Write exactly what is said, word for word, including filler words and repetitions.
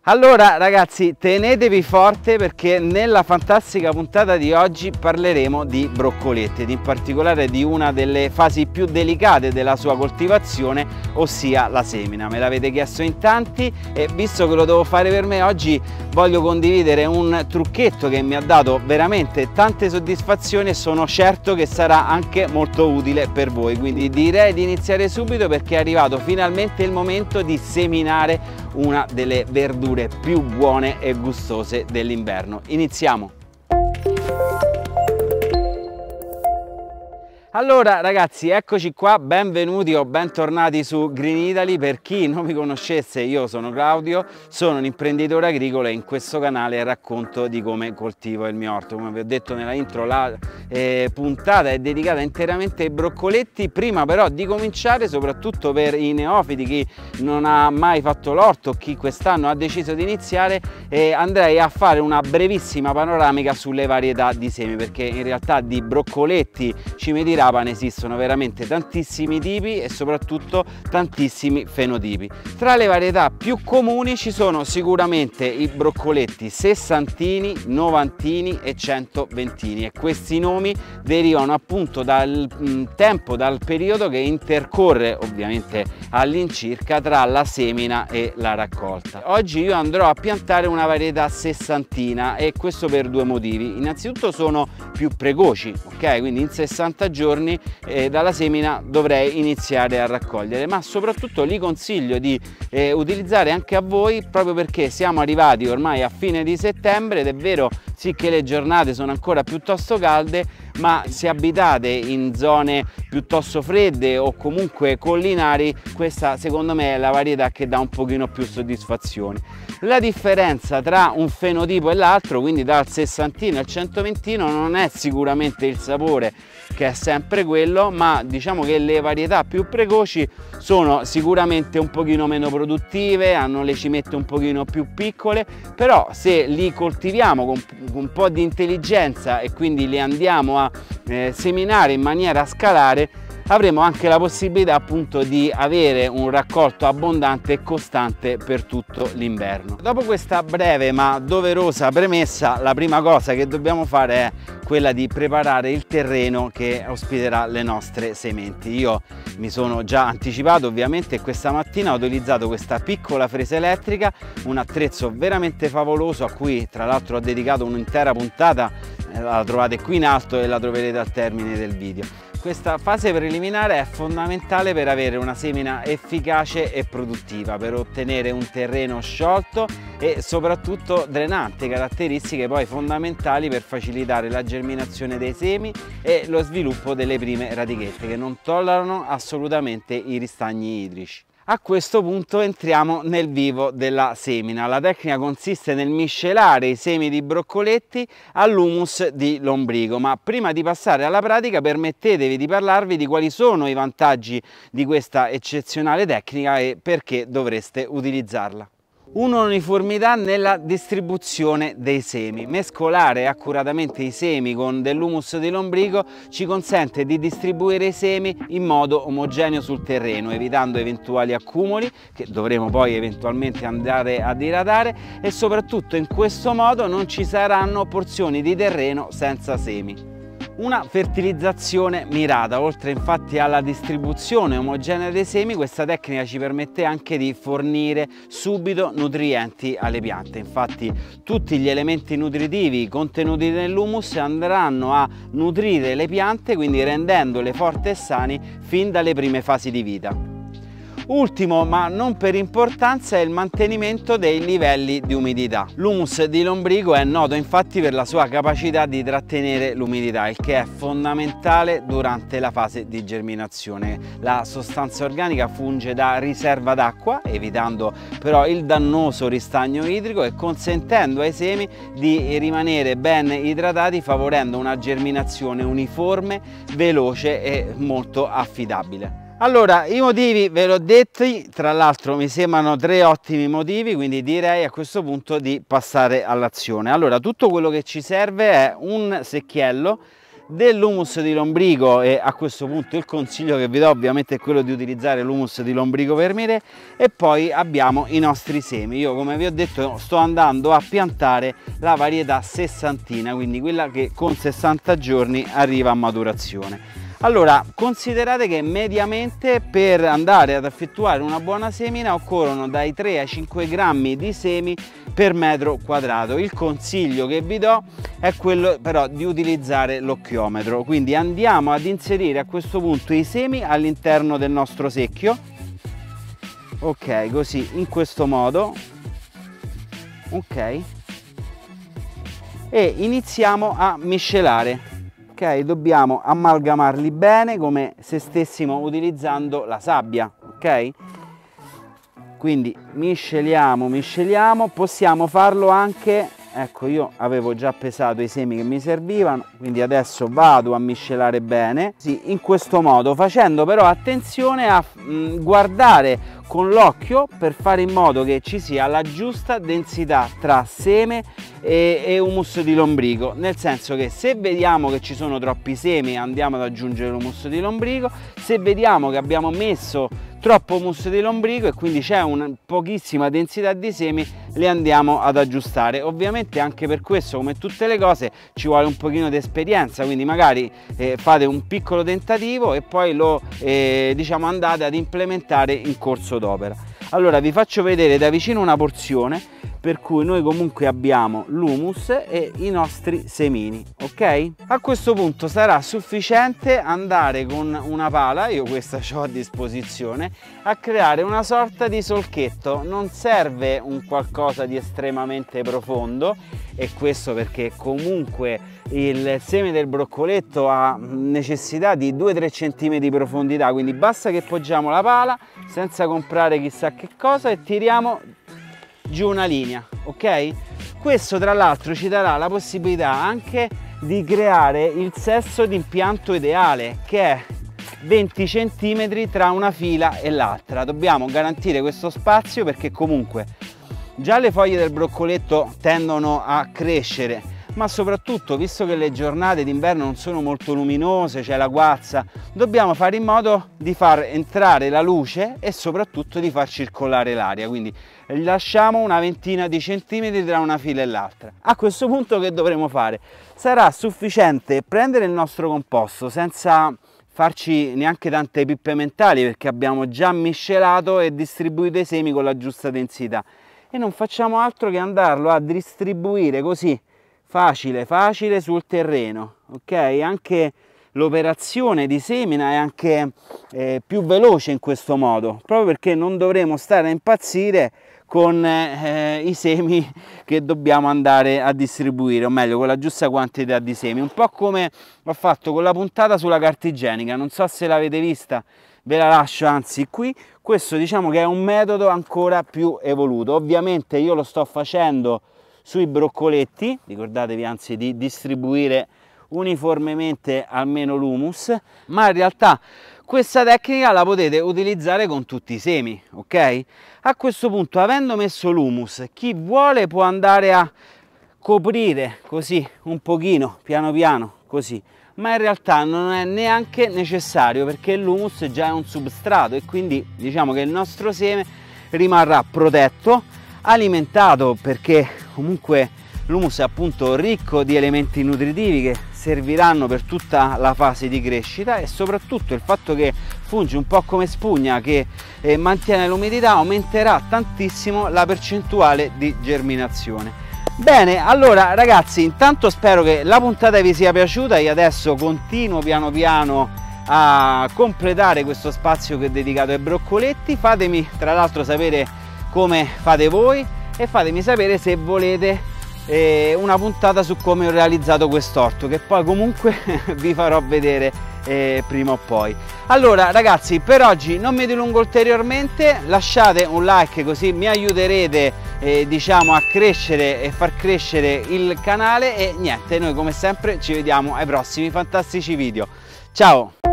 Allora ragazzi, tenetevi forte perché nella fantastica puntata di oggi parleremo di broccoletti ed in particolare di una delle fasi più delicate della sua coltivazione, ossia la semina. Me l'avete chiesto in tanti e visto che lo devo fare per me oggi voglio condividere un trucchetto che mi ha dato veramente tante soddisfazioni e sono certo che sarà anche molto utile per voi. Quindi direi di iniziare subito perché è arrivato finalmente il momento di seminare una delle verdure più buone e gustose dell'inverno. Iniziamo! Allora ragazzi, eccoci qua, benvenuti o bentornati su Green Italy. Per chi non mi conoscesse, io sono Claudio, sono un imprenditore agricolo e in questo canale racconto di come coltivo il mio orto. Come vi ho detto nella intro, la eh, puntata è dedicata interamente ai broccoletti. Prima però di cominciare, soprattutto per i neofiti, chi non ha mai fatto l'orto, chi quest'anno ha deciso di iniziare, eh, andrei a fare una brevissima panoramica sulle varietà di semi, perché in realtà di broccoletti, cimeti ne esistono veramente tantissimi tipi e soprattutto tantissimi fenotipi. Tra le varietà più comuni ci sono sicuramente i broccoletti sessantini, novantini e centoventini e questi nomi derivano appunto dal mh, tempo, dal periodo che intercorre ovviamente all'incirca tra la semina e la raccolta. Oggi io andrò a piantare una varietà sessantina e questo per due motivi. Innanzitutto sono più precoci, ok? Quindi in sessanta giorni Eh, dalla semina dovrei iniziare a raccogliere, ma soprattutto li consiglio di eh, utilizzare anche a voi proprio perché siamo arrivati ormai a fine di settembre ed è vero sì che le giornate sono ancora piuttosto calde, ma se abitate in zone piuttosto fredde o comunque collinari, questa secondo me è la varietà che dà un pochino più soddisfazione. La differenza tra un fenotipo e l'altro, quindi dal sessantino al centoventino, non è sicuramente il sapore, che è sempre quello, ma diciamo che le varietà più precoci sono sicuramente un pochino meno produttive, hanno le cimette un pochino più piccole, però se li coltiviamo con un po' di intelligenza e quindi li andiamo a eh, seminare in maniera scalare, avremo anche la possibilità appunto di avere un raccolto abbondante e costante per tutto l'inverno. Dopo questa breve ma doverosa premessa, la prima cosa che dobbiamo fare è quella di preparare il terreno che ospiterà le nostre sementi. Io mi sono già anticipato ovviamente e questa mattina ho utilizzato questa piccola fresa elettrica, un attrezzo veramente favoloso a cui tra l'altro ho dedicato un'intera puntata, la trovate qui in alto e la troverete al termine del video. Questa fase preliminare è fondamentale per avere una semina efficace e produttiva, per ottenere un terreno sciolto e soprattutto drenante, caratteristiche poi fondamentali per facilitare la germinazione dei semi e lo sviluppo delle prime radichette che non tollerano assolutamente i ristagni idrici. A questo punto entriamo nel vivo della semina. La tecnica consiste nel miscelare i semi di broccoletti all'humus di lombrico, ma prima di passare alla pratica permettetevi di parlarvi di quali sono i vantaggi di questa eccezionale tecnica e perché dovreste utilizzarla. Un'uniformità nella distribuzione dei semi. Mescolare accuratamente i semi con dell'humus di lombrico ci consente di distribuire i semi in modo omogeneo sul terreno, evitando eventuali accumuli che dovremo poi eventualmente andare a diradare e soprattutto in questo modo non ci saranno porzioni di terreno senza semi. Una fertilizzazione mirata, oltre infatti alla distribuzione omogenea dei semi, questa tecnica ci permette anche di fornire subito nutrienti alle piante. Infatti tutti gli elementi nutritivi contenuti nell'humus andranno a nutrire le piante, quindi rendendole forti e sani fin dalle prime fasi di vita. Ultimo, ma non per importanza, è il mantenimento dei livelli di umidità. L'humus di lombrico è noto infatti per la sua capacità di trattenere l'umidità, il che è fondamentale durante la fase di germinazione. La sostanza organica funge da riserva d'acqua, evitando però il dannoso ristagno idrico e consentendo ai semi di rimanere ben idratati, favorendo una germinazione uniforme, veloce e molto affidabile. Allora, i motivi ve l'ho detti, tra l'altro mi sembrano tre ottimi motivi, quindi direi a questo punto di passare all'azione. Allora, tutto quello che ci serve è un secchiello dell'humus di lombrico, e a questo punto il consiglio che vi do ovviamente è quello di utilizzare l'humus di lombrico per mire, e poi abbiamo i nostri semi. Io, come vi ho detto, sto andando a piantare la varietà sessantina, quindi quella che con sessanta giorni arriva a maturazione. Allora, considerate che mediamente per andare ad effettuare una buona semina occorrono dai tre ai cinque grammi di semi per metro quadrato. Il consiglio che vi do è quello però di utilizzare l'occhiometro, quindi andiamo ad inserire a questo punto i semi all'interno del nostro secchio, ok, così, in questo modo, ok, e iniziamo a miscelare. Ok, dobbiamo amalgamarli bene come se stessimo utilizzando la sabbia, ok? Quindi misceliamo, misceliamo, possiamo farlo anche, ecco, io avevo già pesato i semi che mi servivano, quindi adesso vado a miscelare bene, sì, in questo modo, facendo però attenzione a mh, guardare con l'occhio per fare in modo che ci sia la giusta densità tra seme e, e humus di lombrico, nel senso che se vediamo che ci sono troppi semi andiamo ad aggiungere l'humus di lombrico, se vediamo che abbiamo messo troppo humus di lombrico e quindi c'è una pochissima densità di semi, le andiamo ad aggiustare. Ovviamente anche per questo, come tutte le cose, ci vuole un pochino di esperienza, quindi magari eh, fate un piccolo tentativo e poi lo eh, diciamo andate ad implementare in corso d'opera. Allora vi faccio vedere da vicino una porzione per cui noi comunque abbiamo l'humus e i nostri semini, ok? A questo punto sarà sufficiente andare con una pala, io questa ho a disposizione, a creare una sorta di solchetto. Non serve un qualcosa di estremamente profondo, e questo perché comunque il seme del broccoletto ha necessità di due tre centimetri di profondità, quindi basta che poggiamo la pala senza comprare chissà che cosa e tiriamo giù una linea, ok? Questo tra l'altro ci darà la possibilità anche di creare il sesso d'impianto ideale, che è venti centimetri tra una fila e l'altra. Dobbiamo garantire questo spazio perché comunque già le foglie del broccoletto tendono a crescere, ma soprattutto, visto che le giornate d'inverno non sono molto luminose, c'è la guazza, dobbiamo fare in modo di far entrare la luce e soprattutto di far circolare l'aria, quindi lasciamo una ventina di centimetri tra una fila e l'altra. A questo punto che dovremo fare? Sarà sufficiente prendere il nostro composto senza farci neanche tante pippe mentali, perché abbiamo già miscelato e distribuito i semi con la giusta densità, e non facciamo altro che andarlo a distribuire così facile facile sul terreno, ok? Anche l'operazione di semina è anche eh, più veloce in questo modo, proprio perché non dovremo stare a impazzire con eh, i semi che dobbiamo andare a distribuire, o meglio con la giusta quantità di semi, un po' come ho fatto con la puntata sulla carta igienica. Non so se l'avete vista, ve la lascio anzi qui. Questo diciamo che è un metodo ancora più evoluto. Ovviamente io lo sto facendo sui broccoletti, ricordatevi anzi di distribuire uniformemente almeno l'humus, ma in realtà questa tecnica la potete utilizzare con tutti i semi, ok? A questo punto, avendo messo l'humus, chi vuole può andare a coprire così un pochino, piano piano, così, ma in realtà non è neanche necessario perché l'humus già è un substrato e quindi diciamo che il nostro seme rimarrà protetto, alimentato, perché comunque l'humus è appunto ricco di elementi nutritivi che serviranno per tutta la fase di crescita, e soprattutto il fatto che funge un po' come spugna che eh, mantiene l'umidità aumenterà tantissimo la percentuale di germinazione. Bene, allora ragazzi, intanto spero che la puntata vi sia piaciuta. Io adesso continuo piano piano a completare questo spazio che è dedicato ai broccoletti. Fatemi tra l'altro sapere come fate voi e fatemi sapere se volete eh, una puntata su come ho realizzato quest'orto, che poi comunque vi farò vedere eh, prima o poi. Allora ragazzi, per oggi non mi dilungo ulteriormente, lasciate un like così mi aiuterete eh, diciamo a crescere e far crescere il canale, e niente, noi come sempre ci vediamo ai prossimi fantastici video. Ciao!